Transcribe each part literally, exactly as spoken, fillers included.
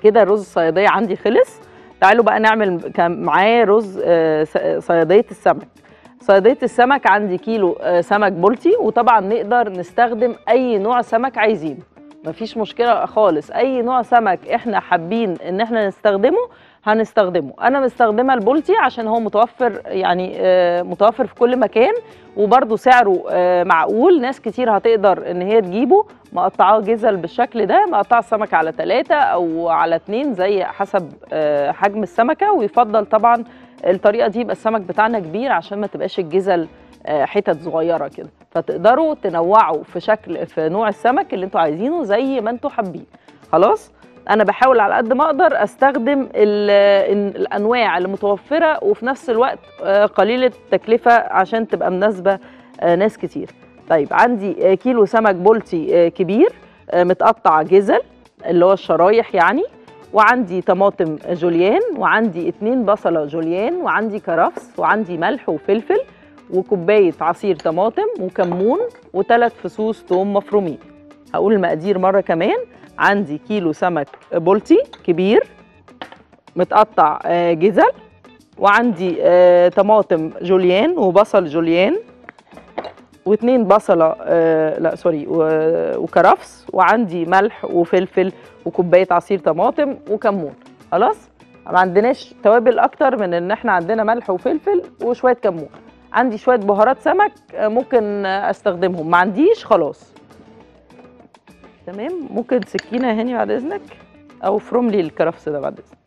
كده الرز الصياديه عندي خلص. تعالوا بقى نعمل معاه رز صياديه السمك. صياديه السمك عندي كيلو سمك بلطي، وطبعا نقدر نستخدم اي نوع سمك عايزينه، مفيش مشكله خالص. اي نوع سمك احنا حابين ان احنا نستخدمه هنستخدمه. انا مستخدمه البلطي عشان هو متوفر، يعني متوفر في كل مكان، وبرده سعره معقول. ناس كتير هتقدر ان هي تجيبه مقطعاه جزل بالشكل ده، مقطع السمكه على ثلاثة او على اتنين زي حسب حجم السمكه. ويفضل طبعا الطريقه دي يبقى السمك بتاعنا كبير عشان ما تبقاش الجزل حتت صغيره كده. فتقدروا تنوعوا في شكل في نوع السمك اللي انتوا عايزينه زي ما انتوا حابين. خلاص، انا بحاول على قد ما اقدر استخدم الانواع اللي متوفره وفي نفس الوقت قليله التكلفه عشان تبقى مناسبه ناس كتير. طيب عندي كيلو سمك بلطي كبير متقطع جزل اللي هو الشرايح يعني، وعندي طماطم جوليان، وعندي اتنين بصله جوليان، وعندي كرفس، وعندي ملح وفلفل، وكوبايه عصير طماطم، وكمون، وثلاث فصوص ثوم مفرومين. هقول المقادير مره كمان. عندي كيلو سمك بلطي كبير متقطع جزل، وعندي طماطم جوليان وبصل جوليان، واتنين بصله آه لا سوري وكرفس، وعندي ملح وفلفل، وكوبايه عصير طماطم، وكمون. خلاص، ما عندناش توابل اكتر من ان احنا عندنا ملح وفلفل وشويه كمون. عندي شويه بهارات سمك ممكن استخدمهم، ما عنديش خلاص. تمام، ممكن سكينه هاني بعد اذنك، او فرم لي الكرفس ده بعد اذنك.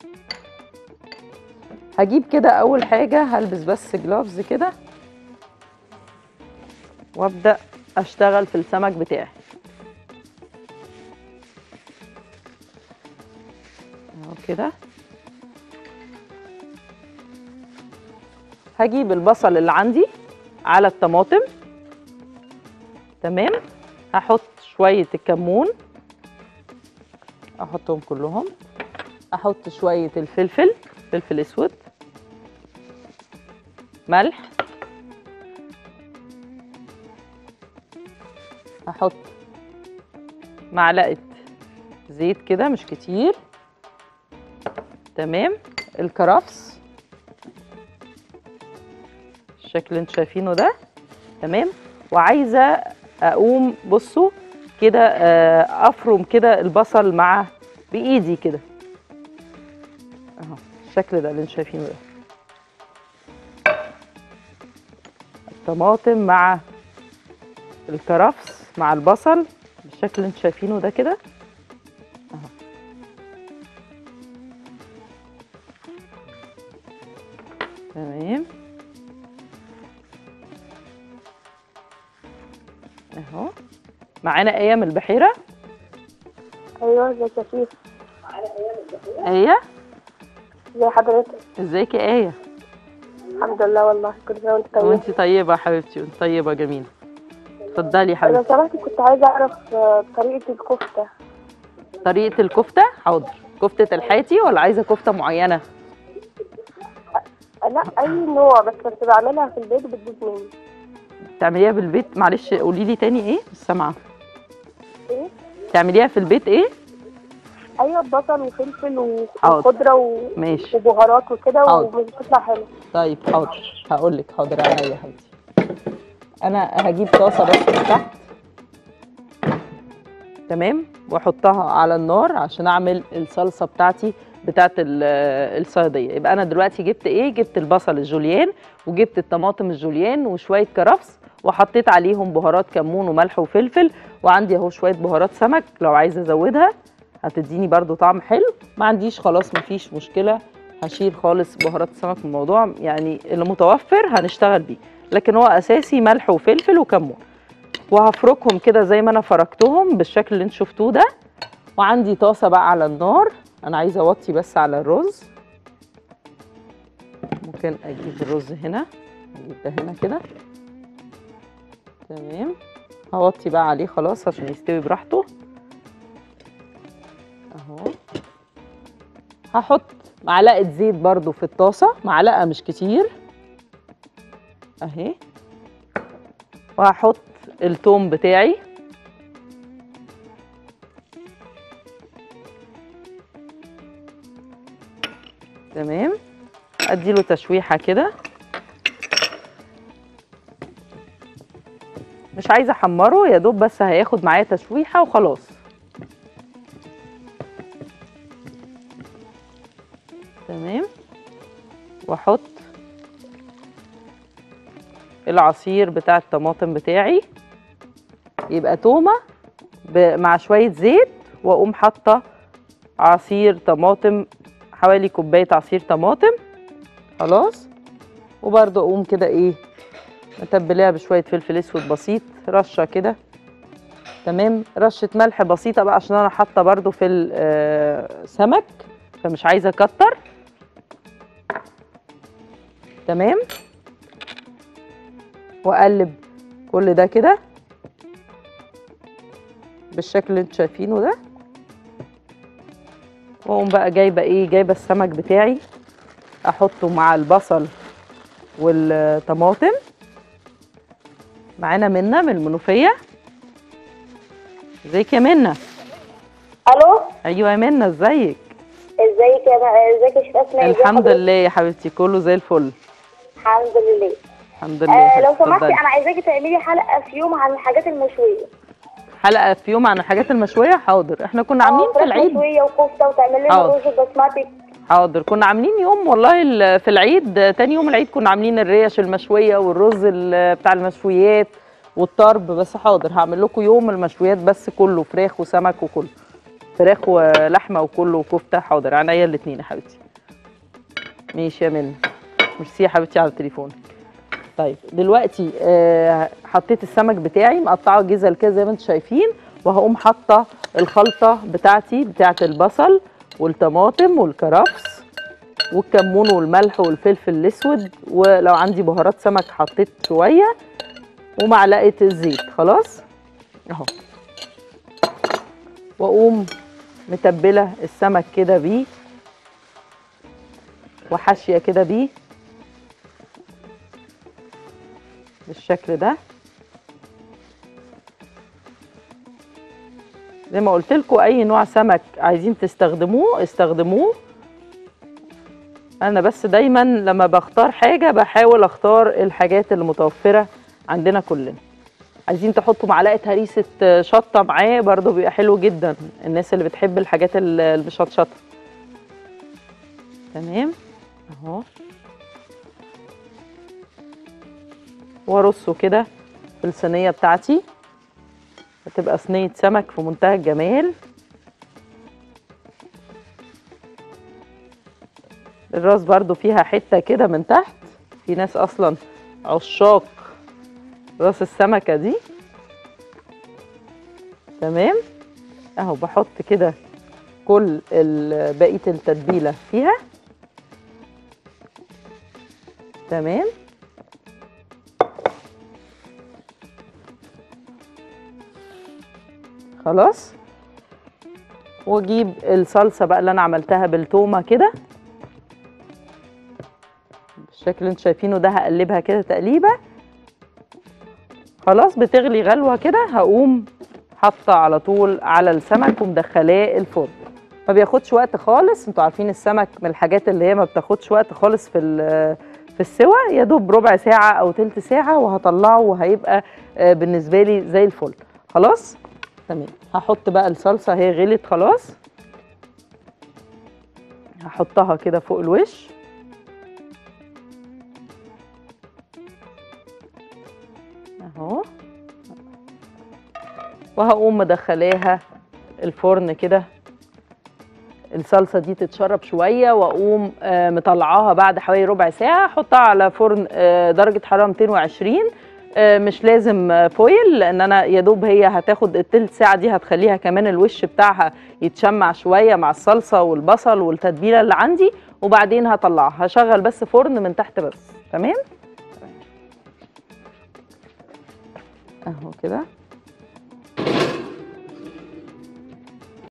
هجيب كده اول حاجه هلبس بس جلافز كده وابدا اشتغل في السمك بتاعي اهو كده. هجيب البصل اللي عندي على الطماطم، تمام. هحط شويه الكمون، احطهم كلهم. احط شويه الفلفل، فلفل اسود، ملح، هحط معلقه زيت كده مش كتير، تمام. الكرفس الشكل اللي انتوا شايفينه ده، تمام. وعايزه اقوم بصوا كده افرم كده البصل مع بايدي كده اهو، الشكل ده اللي انتوا شايفينه ده. الطماطم مع الكرفس مع البصل بالشكل اللي انتوا شايفينه ده كده اهو. تمام اهو. معانا ايه من البحيره؟ ايوه ازيك يا شيف؟ ايه ازي حضرتك؟ ازيك يا ايه؟ الحمد لله والله، كل سنه وانت طيبه. وانت طيبه يا حبيبتي، وانت طيبه جميله. اتفضلي يا حبيبتي. لو سمحتي كنت عايزه اعرف طريقه الكفته. طريقه الكفته؟ حاضر. كفته الحاتي ولا عايزه كفته معينه؟ لا اي نوع، بس كنت بعملها في البيت وبتبوظ مني. تعمليها في البيت؟ معلش قولي لي تاني ايه؟ مش سامعه. ايه؟ تعمليها في البيت ايه؟ ايوه بصل وفلفل وخضره و... ماشي وبهارات وكده وبتطلع حلوه. طيب حاضر، هقول لك. حاضر عينيا يا حبيبتي. انا هجيب طاسه بس من تحت، تمام، واحطها على النار عشان اعمل الصلصه بتاعتي بتاعت الصياديه. يبقى انا دلوقتي جبت ايه؟ جبت البصل الجوليان، وجبت الطماطم الجوليان، وشويه كرفس، وحطيت عليهم بهارات كمون وملح وفلفل، وعندي اهو شويه بهارات سمك لو عايزه ازودها هتديني برضو طعم حلو. ما عنديش خلاص مفيش مشكله، هشيل خالص بهارات السمك من الموضوع، يعني اللي متوفر هنشتغل بيه، لكن هو اساسي ملح وفلفل وكمون. وهفركهم كده زي ما انا فركتهم بالشكل اللي انتوا شفتوه ده. وعندي طاسه بقى على النار، انا عايزه اوطي بس على الرز. ممكن اجيب الرز هنا، اجيب ده هنا كده، تمام. هوطي بقى عليه خلاص عشان يستوي براحته اهو. هحط معلقه زيت برضو في الطاسه، معلقه مش كتير اهي. وهحط الثوم بتاعي، تمام. اديله تشويحه كده، مش عايزه احمره، يا دوب بس هياخد معايا تشويحه وخلاص. تمام. واحط العصير بتاع الطماطم بتاعي، يبقى تومه مع شويه زيت، واقوم حاطه عصير طماطم، حوالي كوبايه عصير طماطم. خلاص. وبرده اقوم كده ايه متبلاها بشويه فلفل اسود بسيط، رشه كده. تمام. رشه ملح بسيطه بقى عشان انا حاطه برده في السمك، فمش عايزه اكتر. تمام. واقلب كل ده كده بالشكل اللي انتوا شايفينه ده. واقوم بقى جايبه ايه جايبه السمك بتاعي، احطه مع البصل والطماطم. معانا منى من المنوفيه. ازيك يا منى؟ الو. ايوه يا منى، ازيك؟ ازيك يا ازيك يا شيخ اسماء؟ الحمد لله يا حبيبتي، كله زي الفل. الحمد لله. الحمد لله. آه لو سمحتي انا عايزاكي تعملي حلقه في يوم عن الحاجات المشويه. حلقه في يوم عن الحاجات المشويه؟ حاضر. احنا كنا عاملين في العيد مشويه وكفته، وتعمل لنا رز بسمتي. حاضر. كنا عاملين يوم والله في العيد، تاني يوم العيد كنا عاملين الريش المشويه والرز بتاع المشويات والطرب. بس حاضر، هعمل لكم يوم المشويات بس كله، فراخ وسمك وكله، فراخ ولحمه وكله وكفته. حاضر، عينيا الاثنين يا حبيبتي. ماشي يا منى، ميرسي يا حبيبتي على التليفون. طيب دلوقتي آه حطيت السمك بتاعي مقطعه جزل كده زي ما انتم شايفين، وهقوم حاطه الخلطه بتاعتي بتاعت البصل والطماطم والكرفس والكمون والملح والفلفل الاسود، ولو عندي بهارات سمك حطيت شويه، ومعلقه الزيت. خلاص اهو. واقوم متبله السمك كده بيه، وحاشيه كده بيه بالشكل ده. زي ما قلت لكم، اي نوع سمك عايزين تستخدموه استخدموه. انا بس دايما لما بختار حاجه بحاول اختار الحاجات اللي متوفره عندنا كلنا. عايزين تحطوا معلقه هريسه شطه معاه برضو بيبقى حلو جدا، الناس اللي بتحب الحاجات المشطشطه. تمام اهو. وارصه كده في الصينيه بتاعتي، هتبقى صينيه سمك في منتهى الجمال. الراس برضو فيها حته كده من تحت، في ناس اصلا عشاق راس السمكه دي. تمام اهو. بحط كده كل بقيه التتبيله فيها. تمام. خلاص. واجيب الصلصه بقى اللي انا عملتها بالتومه كده بالشكل اللي انتوا شايفينه ده، هقلبها كده تقليبه. خلاص بتغلي غلوه كده، هقوم حاطه على طول على السمك ومدخلاه الفرن. ما بياخدش وقت خالص، انتوا عارفين السمك من الحاجات اللي هي ما بتاخدش وقت خالص في في السوى، يا دوب ربع ساعه او تلت ساعه وهطلعه وهيبقى بالنسبه لي زي الفل. خلاص تمام. هحط بقى الصلصه، هي غلت خلاص، هحطها كده فوق الوش. اهو. وهقوم مدخلاها الفرن كده، الصلصه دي تتشرب شويه، واقوم مطلعاها بعد حوالي ربع ساعه. احطها على فرن درجه حراره مئتين وعشرين، مش لازم فويل، لان انا يا دوب هي هتاخد التلت ساعه دي، هتخليها كمان الوش بتاعها يتشمع شويه مع الصلصه والبصل والتتبيله اللي عندي، وبعدين هطلعها. هشغل بس فرن من تحت بس. تمام اهو كده.